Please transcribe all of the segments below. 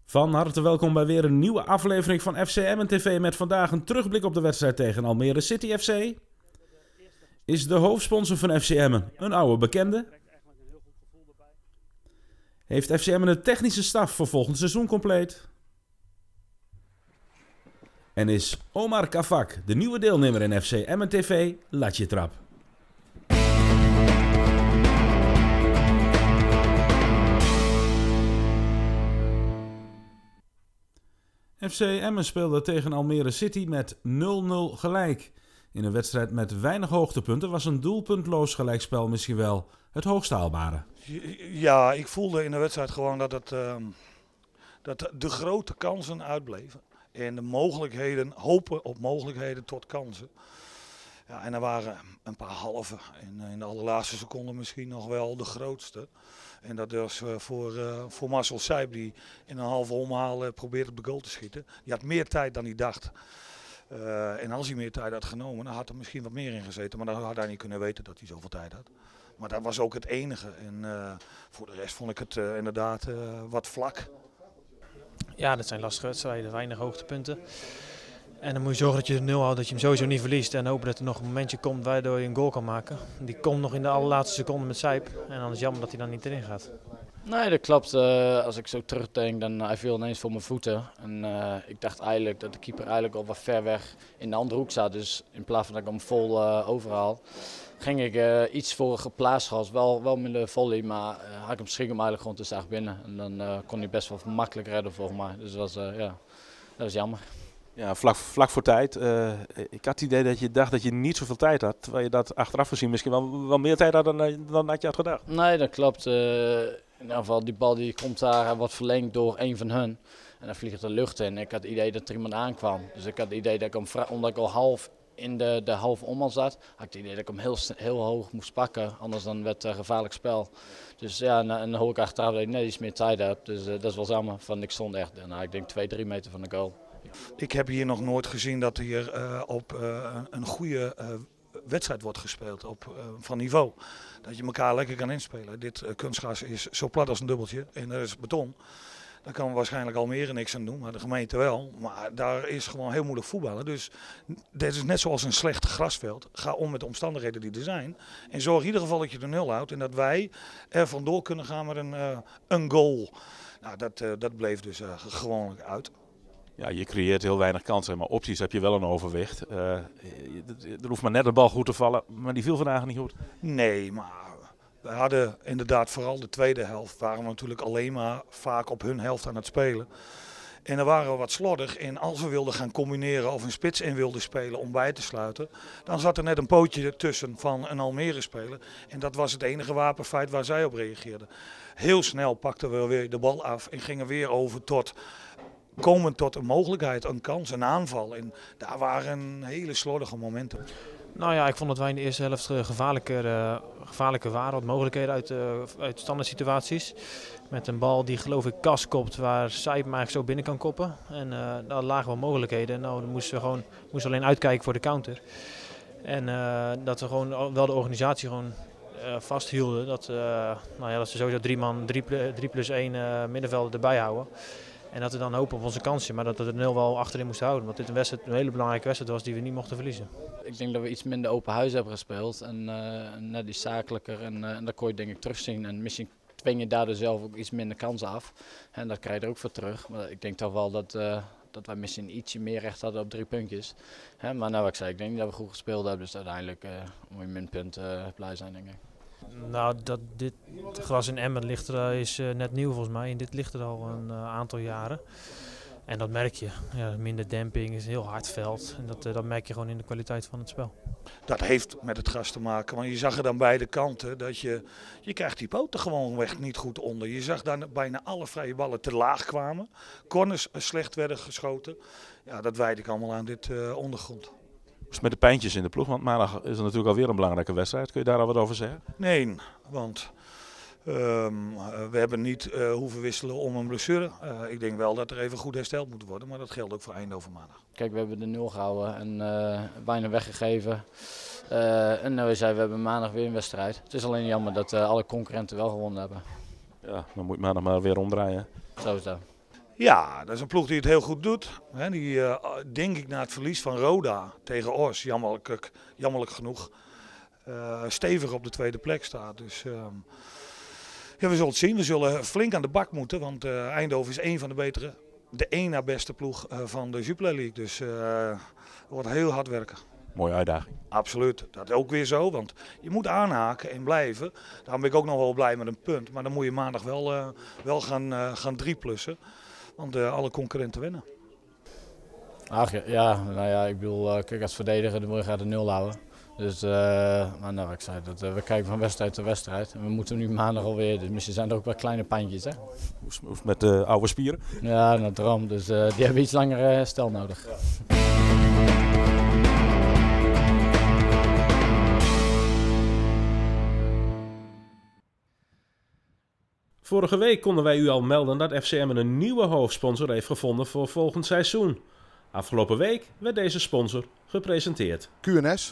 Van harte welkom bij weer een nieuwe aflevering van FC Emmen TV met vandaag een terugblik op de wedstrijd tegen Almere City FC. Is de hoofdsponsor van FC Emmen een oude bekende? Heeft FC Emmen de technische staf voor volgend seizoen compleet? En is Omar Kafak de nieuwe deelnemer in FC Emmen TV Latje Trap? FC Emmen speelde tegen Almere City met 0-0 gelijk. In een wedstrijd met weinig hoogtepunten was een doelpuntloos gelijkspel misschien wel het hoogst haalbare. Ja, ik voelde in de wedstrijd gewoon dat de grote kansen uitbleven. En de mogelijkheden, hopen op mogelijkheden tot kansen. Ja, en er waren een paar halve. En in de allerlaatste seconde misschien nog wel de grootste. En dat was voor Marcel Sijp, die in een halve omhaal probeerde op de goal te schieten. Die had meer tijd dan hij dacht. En als hij meer tijd had genomen, dan had er misschien wat meer in gezeten. Maar dan had hij niet kunnen weten dat hij zoveel tijd had. Maar dat was ook het enige. En voor de rest vond ik het inderdaad wat vlak. Ja, dat zijn lastige wedstrijden, weinig hoogtepunten. En dan moet je zorgen dat je het 0 houdt, dat je hem sowieso niet verliest. En hopen dat er nog een momentje komt waardoor je een goal kan maken. Die komt nog in de allerlaatste seconde met Sijp. En dan is het jammer dat hij dan niet erin gaat. Nee, dat klopt. Als ik zo terugdenk, dan hij viel ineens voor mijn voeten. En ik dacht eigenlijk dat de keeper eigenlijk al wat ver weg in de andere hoek zat. Dus in plaats van dat ik hem vol overhaal, ging ik iets voor geplaatst was. Wel met de volley, maar had ik hem schrik hem eigenlijk gewoon te zacht binnen. En dan kon hij best wel makkelijk redden volgens mij. Dus dat was jammer. Ja, vlak voor tijd. Ik had het idee dat je dacht dat je niet zoveel tijd had. Terwijl je dat achteraf gezien misschien wel meer tijd had dan dat je had gedacht. Nee, dat klopt. In ieder geval, die bal die komt daar, wordt verlengd door een van hun. En dan vliegt de lucht in. Ik had het idee dat er iemand aankwam. Dus ik had het idee dat ik hem, omdat ik al half in de halve omhaal zat, had ik het idee dat ik hem heel hoog moest pakken. Anders dan werd het gevaarlijk spel. Dus ja, en dan hoor ik achteraf dat ik net iets meer tijd heb. Dus dat is wel jammer. Ik stond echt, ik denk 2-3 meter van de goal. Ik heb hier nog nooit gezien dat hier op een goede wedstrijd wordt gespeeld van niveau. Dat je elkaar lekker kan inspelen. Dit kunstgras is zo plat als een dubbeltje en er is beton. Daar kan waarschijnlijk Almere niks aan doen, maar de gemeente wel. Maar daar is gewoon heel moeilijk voetballen. Dus dit is net zoals een slecht grasveld. Ga om met de omstandigheden die er zijn. En zorg in ieder geval dat je de 0 houdt en dat wij er vandoor kunnen gaan met een goal. Nou, dat bleef dus gewoonlijk uit. Ja, je creëert heel weinig kansen, maar opties heb je wel een overwicht. Er hoeft maar net de bal goed te vallen, maar die viel vandaag niet goed. Nee, maar we hadden inderdaad vooral de tweede helft. Waren we natuurlijk alleen maar vaak op hun helft aan het spelen. En dan waren we wat slordig. En als we wilden gaan combineren of een spits in wilden spelen om bij te sluiten, dan zat er net een pootje tussen van een Almere speler. En dat was het enige wapenfeit waar zij op reageerden. Heel snel pakten we weer de bal af en gingen weer over komen tot een mogelijkheid, een kans, een aanval. En daar waren hele slordige momenten. Nou ja, ik vond dat wij in de eerste helft gevaarlijker waren. Wat mogelijkheden uit standaard situaties. Met een bal die geloof ik Kas kopt, waar Sijp hem eigenlijk zo binnen kan koppen. En daar lagen wel mogelijkheden. En nou, dan moesten we alleen uitkijken voor de counter. En dat we gewoon wel de organisatie gewoon vasthielden. Dat ze sowieso 3+1 middenvelden erbij houden. En dat we dan hopen op onze kansje, maar dat we er 0 wel achterin moesten houden. Want dit een hele belangrijke wedstrijd was die we niet mochten verliezen. Ik denk dat we iets minder open huis hebben gespeeld en net iets zakelijker. En dat kon je denk ik terugzien. En misschien dwing je daardoor zelf ook iets minder kansen af. En dat krijg je er ook voor terug. Maar ik denk toch wel dat wij misschien ietsje meer recht hadden op 3 puntjes. Maar nou wat ik zei, ik denk niet dat we goed gespeeld hebben. Dus uiteindelijk moet je minpunt blij zijn denk ik. Nou, dit gras in Emmen is net nieuw volgens mij. En dit ligt er al een aantal jaren. En dat merk je. Ja, minder demping, is een heel hard veld. En dat merk je gewoon in de kwaliteit van het spel. Dat heeft met het gras te maken. Want je zag er dan beide kanten dat je krijgt die poten gewoon weg niet goed onder. Je zag dan bijna alle vrije ballen te laag kwamen. Corners slecht werden geschoten. Ja, dat wijd ik allemaal aan dit ondergrond. Met de pijntjes in de ploeg, want maandag is er natuurlijk alweer een belangrijke wedstrijd. Kun je daar al wat over zeggen? Nee, want we hebben niet hoeven wisselen om een blessure. Ik denk wel dat er even goed hersteld moet worden, maar dat geldt ook voor Eindhoven maandag. Kijk, we hebben de 0 gehouden en bijna weggegeven. En we hebben maandag weer een wedstrijd. Het is alleen jammer dat alle concurrenten wel gewonnen hebben. Ja, dan moet je maandag maar weer omdraaien. Zo is dat. Ja, dat is een ploeg die het heel goed doet. Hè, die denk ik na het verlies van Roda tegen Os, jammerlijk genoeg, stevig op de tweede plek staat. Dus ja, we zullen het zien. We zullen flink aan de bak moeten, want Eindhoven is een van de betere, de één na beste ploeg van de Jupiler League. Dus het wordt heel hard werken. Mooie uitdaging. Absoluut, dat is ook weer zo, want je moet aanhaken en blijven. Daarom ben ik ook nog wel blij met een punt, maar dan moet je maandag wel gaan 3+'en. Want alle concurrenten winnen. Ach ja, nou ja, ik bedoel, kijk, als verdediger dan gaat het 0 houden. Dus maar nou, ik zei dat we kijken van wedstrijd tot wedstrijd. En we moeten nu maandag alweer, dus misschien zijn er ook wel kleine pijntjes. Hè? Hoe met de oude spieren? Ja, nou, daarom. Dus die hebben iets langer herstel nodig. Ja. Vorige week konden wij u al melden dat FC Emmen een nieuwe hoofdsponsor heeft gevonden voor volgend seizoen. Afgelopen week werd deze sponsor gepresenteerd. QNS,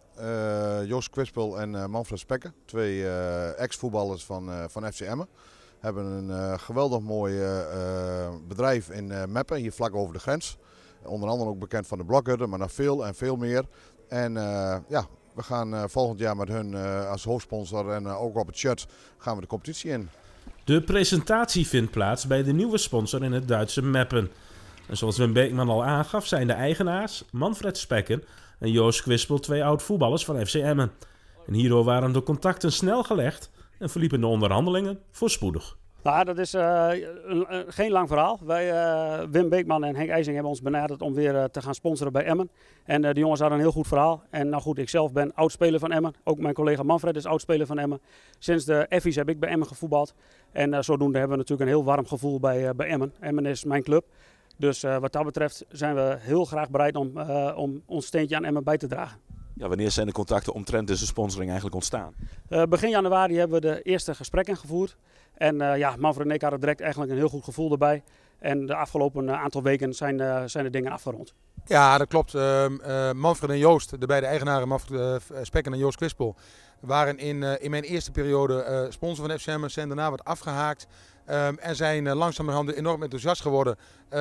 Joost Kwispel en Manfred Spekken, 2 ex-voetballers van FC Emmen. Hebben een geweldig mooi bedrijf in Meppen, hier vlak over de grens. Onder andere ook bekend van de Blokhutten, maar nog veel en veel meer. En ja, we gaan volgend jaar met hun als hoofdsponsor en ook op het shirt gaan we de competitie in. De presentatie vindt plaats bij de nieuwe sponsor in het Duitse Meppen. En zoals Wim Beekman al aangaf zijn de eigenaars Manfred Spekken en Joost Kwispel 2 oud-voetballers van FC Emmen. En hierdoor waren de contacten snel gelegd en verliepen de onderhandelingen voorspoedig. Nou, dat is geen lang verhaal. Wim Beekman en Henk IJsing hebben ons benaderd om weer te gaan sponsoren bij Emmen. En de jongens hadden een heel goed verhaal. En nou goed, ik zelf ben oudspeler van Emmen. Ook mijn collega Manfred is oudspeler van Emmen. Sinds de Effies heb ik bij Emmen gevoetbald. En zodoende hebben we natuurlijk een heel warm gevoel bij Emmen. Emmen is mijn club. Dus wat dat betreft zijn we heel graag bereid om ons steentje aan Emmen bij te dragen. Ja, wanneer zijn de contacten omtrent deze sponsoring eigenlijk ontstaan? Begin januari hebben we de eerste gesprekken gevoerd. En ja, Manfred en ik hadden direct eigenlijk een heel goed gevoel erbij. En de afgelopen aantal weken zijn de dingen afgerond. Ja, dat klopt. Manfred en Joost, de beide eigenaren, Manfred Spekken en Joost Kwispel, waren in mijn eerste periode sponsor van FC Emmen, zijn daarna wat afgehaakt. En zijn langzamerhand enorm enthousiast geworden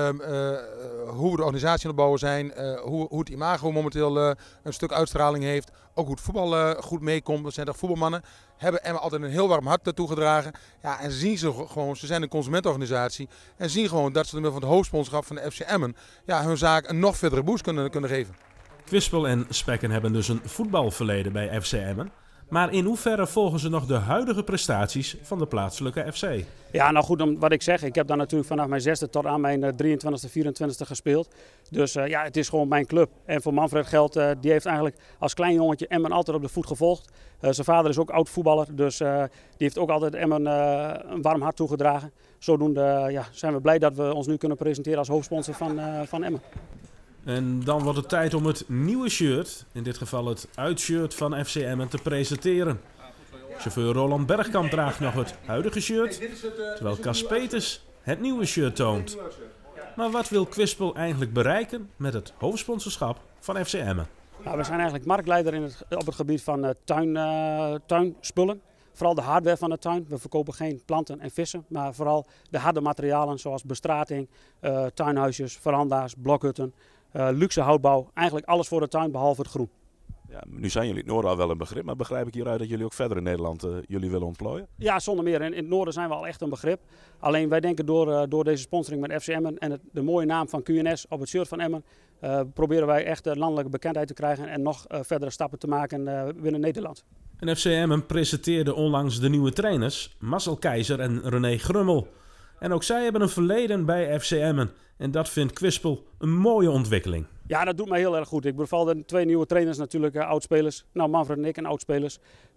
hoe we de organisatie aan het bouwen zijn, hoe het imago momenteel een stuk uitstraling heeft, ook hoe het voetbal goed meekomt. Dat zijn toch voetbalmannen, hebben Emmen altijd een heel warm hart naartoe gedragen. Ja, en zien ze gewoon, ze zijn een consumentenorganisatie en zien gewoon dat ze door middel van het hoofdsponsorschap van de FC Emmen ja, hun zaak een nog verdere boost kunnen geven. Kwispel en Spekken hebben dus een voetbalverleden bij FC Emmen. Maar in hoeverre volgen ze nog de huidige prestaties van de plaatselijke FC? Ja, nou goed, wat ik zeg, ik heb daar natuurlijk vanaf mijn 6e tot aan mijn 23e, 24e gespeeld. Dus ja, het is gewoon mijn club. En voor Manfred geldt, die heeft eigenlijk als klein jongetje Emmen altijd op de voet gevolgd. Zijn vader is ook oud voetballer, dus die heeft ook altijd Emmen een warm hart toegedragen. Zodoende ja, zijn we blij dat we ons nu kunnen presenteren als hoofdsponsor van Emmen. En dan wordt het tijd om het nieuwe shirt, in dit geval het uitshirt van FC Emmen, te presenteren. Chauffeur Roland Bergkamp draagt nog het huidige shirt, terwijl Cas Peters het nieuwe shirt toont. Maar wat wil Kwispel eigenlijk bereiken met het hoofdsponsorschap van FC Emmen? Nou, we zijn eigenlijk marktleider op het gebied van tuinspullen. Vooral de hardware van de tuin. We verkopen geen planten en vissen, maar vooral de harde materialen zoals bestrating, tuinhuisjes, veranda's, blokhutten, luxe houtbouw. Eigenlijk alles voor de tuin behalve het groen. Ja, nu zijn jullie in het noorden al wel een begrip, maar begrijp ik hieruit dat jullie ook verder in Nederland jullie willen ontplooien? Ja, zonder meer. In het noorden zijn we al echt een begrip. Alleen wij denken door deze sponsoring met FC Emmen en de mooie naam van QNS op het shirt van Emmen, proberen wij echt landelijke bekendheid te krijgen en nog verdere stappen te maken binnen Nederland. En FC Emmen presenteerde onlangs de nieuwe trainers, Marcel Keizer en René Grummel. En ook zij hebben een verleden bij FC Emmen. En dat vindt Kwispel een mooie ontwikkeling. Ja, dat doet mij heel erg goed. Ik beval de 2 nieuwe trainers natuurlijk, oudspelers. Nou, Manfred en ik en oudspelers.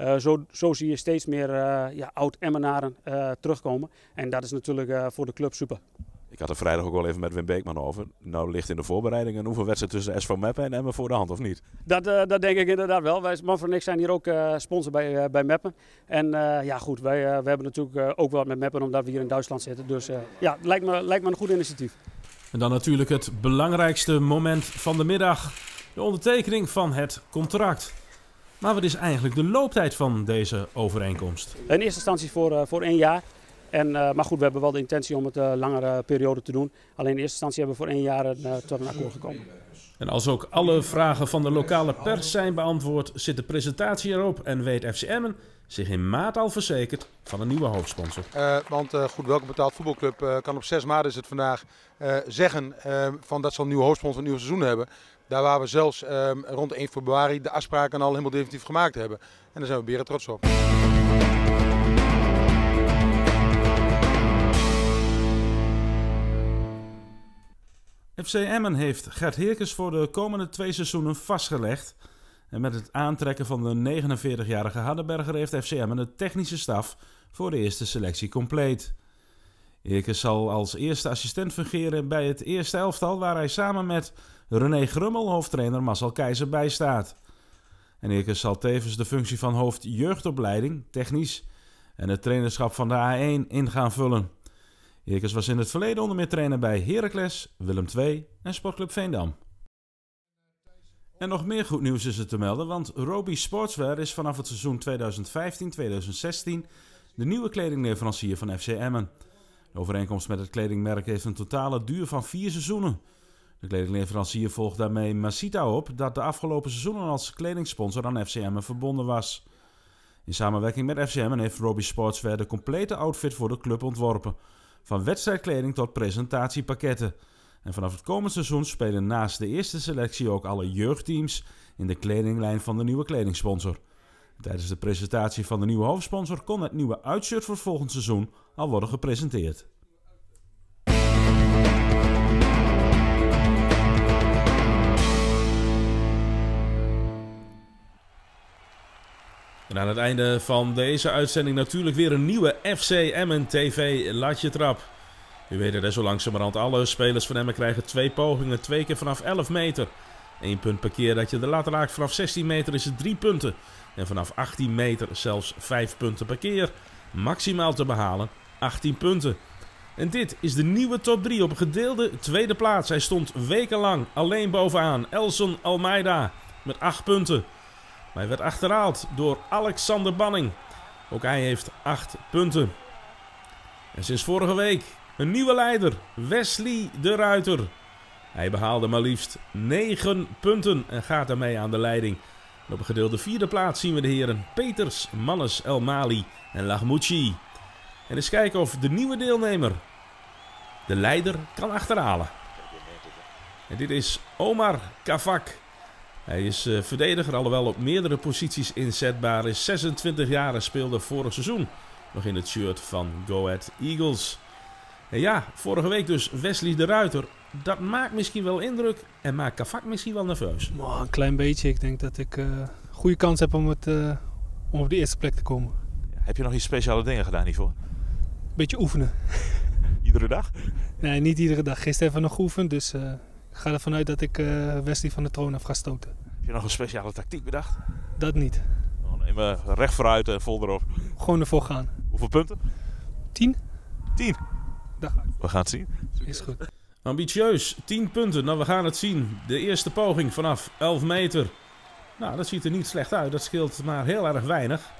Zo zie je steeds meer oud-Emmenaren terugkomen. En dat is natuurlijk voor de club super. Ik had er vrijdag ook wel even met Wim Beekman over. Nou ligt in de voorbereiding een oefenwedstrijd tussen SV Meppen en Emmen voor de hand, of niet? Dat denk ik inderdaad wel. Manfred en ik zijn hier ook sponsor bij Meppen. En ja goed, we hebben natuurlijk ook wel met Meppen omdat we hier in Duitsland zitten. Dus ja, lijkt me een goed initiatief. En dan natuurlijk het belangrijkste moment van de middag. De ondertekening van het contract. Maar wat is eigenlijk de looptijd van deze overeenkomst? In eerste instantie voor 1 jaar. Maar goed, we hebben wel de intentie om het langere periode te doen. Alleen in eerste instantie hebben we voor 1 jaar tot een akkoord gekomen. En als ook alle vragen van de lokale pers zijn beantwoord, zit de presentatie erop en weet FC Emmen zich in maart al verzekerd van een nieuwe hoofdsponsor. Want Welkom Betaald Voetbalclub kan op 6 maart is het vandaag zeggen van dat ze een nieuwe hoofdsponsor een nieuw seizoen hebben. Daar waar we zelfs rond 1 februari de afspraken al helemaal definitief gemaakt hebben. En daar zijn we beren trots op. FC Emmen heeft Gert Heerkens voor de komende 2 seizoenen vastgelegd. En met het aantrekken van de 49-jarige Hardenberger heeft FC Emmen de technische staf voor de eerste selectie compleet. Heerkens zal als eerste assistent fungeren bij het eerste elftal, waar hij samen met René Grummel hoofdtrainer Marcel Keizer bijstaat. En Heerkens zal tevens de functie van hoofd jeugdopleiding, technisch, en het trainerschap van de A1 in gaan vullen. Heerkens was in het verleden onder meer trainer bij Heracles, Willem II en Sportclub Veendam. En nog meer goed nieuws is er te melden, want Roby Sportswear is vanaf het seizoen 2015-2016 de nieuwe kledingleverancier van FC Emmen. De overeenkomst met het kledingmerk heeft een totale duur van 4 seizoenen. De kledingleverancier volgt daarmee Masita op, dat de afgelopen seizoenen als kledingsponsor aan FC Emmen verbonden was. In samenwerking met FC Emmen heeft Roby Sportswear de complete outfit voor de club ontworpen. Van wedstrijdkleding tot presentatiepakketten. En vanaf het komend seizoen spelen naast de eerste selectie ook alle jeugdteams in de kledinglijn van de nieuwe kledingsponsor. Tijdens de presentatie van de nieuwe hoofdsponsor kon het nieuwe uitshirt voor het volgend seizoen al worden gepresenteerd. En aan het einde van deze uitzending natuurlijk weer een nieuwe FC Emmen TV Laatje Trap. U weet het, zo langzamerhand alle spelers van Emmen krijgen 2 pogingen, 2 keer vanaf 11 meter. 1 punt per keer dat je de lat raakt. Vanaf 16 meter is het 3 punten. En vanaf 18 meter zelfs 5 punten per keer. Maximaal te behalen 18 punten. En dit is de nieuwe top 3 op een gedeelde tweede plaats. Hij stond wekenlang alleen bovenaan. Elson Almeida met 8 punten. Maar hij werd achterhaald door Alexander Banning. Ook hij heeft 8 punten. En sinds vorige week een nieuwe leider, Wesley de Ruiter. Hij behaalde maar liefst 9 punten en gaat daarmee aan de leiding. En op een gedeelde 4e plaats zien we de heren Peters, Mannes, El Mali en Lagmouchi. En eens kijken of de nieuwe deelnemer de leider kan achterhalen. En dit is Omar Kavak. Hij is verdediger, alhoewel op meerdere posities inzetbaar. Is 26 jaar en speelde vorig seizoen nog in het shirt van Go Ahead Eagles. En ja, vorige week dus Wesley de Ruiter. Dat maakt misschien wel indruk en maakt Kavak misschien wel nerveus. Een klein beetje. Ik denk dat ik een goede kans heb om op de eerste plek te komen. Heb je nog iets speciale dingen gedaan hiervoor? Beetje oefenen. Iedere dag? Nee, niet iedere dag. Gisteren even nog geoefend, dus ik ga ervan uit dat ik Wesley van de troon af ga stoten. Heb je nog een speciale tactiek bedacht? Dat niet. Gewoon even recht vooruit en vol erop. Gewoon ervoor gaan. Hoeveel punten? 10. 10? Daar ga ik. We gaan het zien. Is goed. Ambitieus, 10 punten. Nou, we gaan het zien. De eerste poging vanaf 11 meter. Nou, dat ziet er niet slecht uit. Dat scheelt maar heel erg weinig.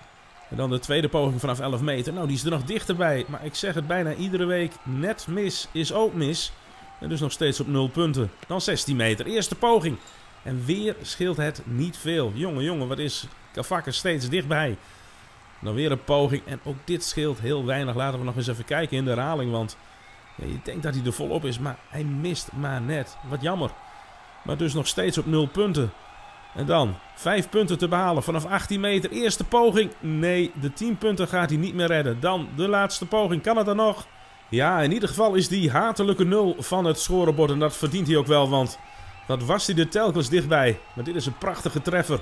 En dan de tweede poging vanaf 11 meter. Nou, die is er nog dichterbij. Maar ik zeg het bijna iedere week. Net mis is ook mis. En dus nog steeds op 0 punten. Dan 16 meter. Eerste poging. En weer scheelt het niet veel. Jongen, wat is Kavak er steeds dichtbij. Dan weer een poging. En ook dit scheelt heel weinig. Laten we nog eens even kijken in de herhaling. Want ja, je denkt dat hij er volop is. Maar hij mist maar net. Wat jammer. Maar dus nog steeds op 0 punten. En dan 5 punten te behalen vanaf 18 meter. Eerste poging. Nee, de 10 punten gaat hij niet meer redden. Dan de laatste poging. Kan het dan nog? Ja, in ieder geval is die hatelijke 0 van het scorebord. En dat verdient hij ook wel, want dat was hij er telkens dichtbij. Maar dit is een prachtige treffer.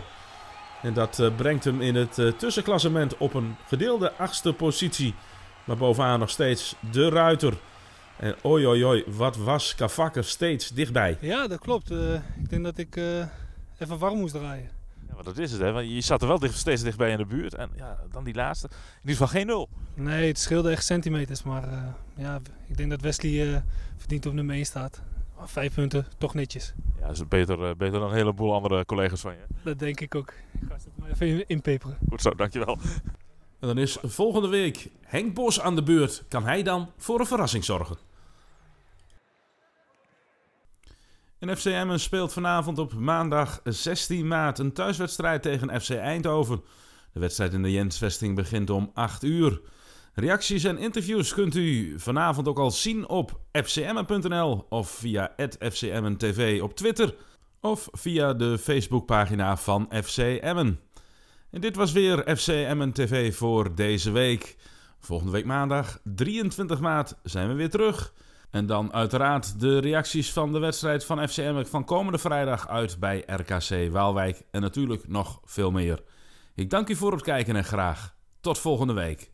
En dat brengt hem in het tussenklassement op een gedeelde 8e positie. Maar bovenaan nog steeds de Ruiter. En oi, wat was Kavak er steeds dichtbij. Ja, dat klopt. Ik denk dat ik even warm moest draaien. Ja, maar dat is het, hè? Want je zat er wel steeds dichtbij in de buurt. En ja, dan die laatste. In ieder geval geen 0. Nee, het scheelde echt centimeters. Maar ja, ik denk dat Wesley verdient op nummer 1 staat. 5 punten, toch netjes. Ja, dat is beter dan een heleboel andere collega's van je. Dat denk ik ook. Ik ga het maar even inpeperen. Goed zo, dankjewel. En dan is volgende week Henk Bos aan de beurt. Kan hij dan voor een verrassing zorgen? En FC Emmen speelt vanavond op maandag 16 maart een thuiswedstrijd tegen FC Eindhoven. De wedstrijd in de Jensvesting begint om 8 uur. Reacties en interviews kunt u vanavond ook al zien op fcemmen.nl of via @fcemmentv op Twitter of via de Facebookpagina van FC Emmen. En dit was weer FC Emmen TV voor deze week. Volgende week maandag 23 maart zijn we weer terug. En dan uiteraard de reacties van de wedstrijd van FC Emmen van komende vrijdag uit bij RKC Waalwijk. En natuurlijk nog veel meer. Ik dank u voor het kijken en graag tot volgende week.